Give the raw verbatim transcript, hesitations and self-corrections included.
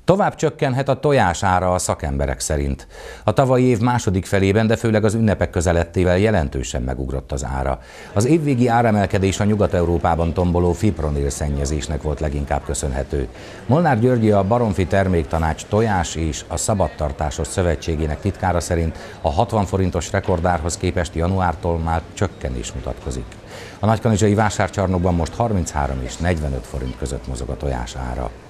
Tovább csökkenhet a tojás ára a szakemberek szerint. A tavalyi év második felében, de főleg az ünnepek közelettével jelentősen megugrott az ára. Az évvégi áremelkedés a Nyugat-Európában tomboló fipronil szennyezésnek volt leginkább köszönhető. Molnár György, a Baromfi Terméktanács tojás és a szabadtartásos szövetségének titkára szerint a hatvan forintos rekordárhoz képest januártól már csökkenés mutatkozik. A nagykanizsai vásárcsarnokban most harminchárom és negyvenöt forint között mozog a tojás ára.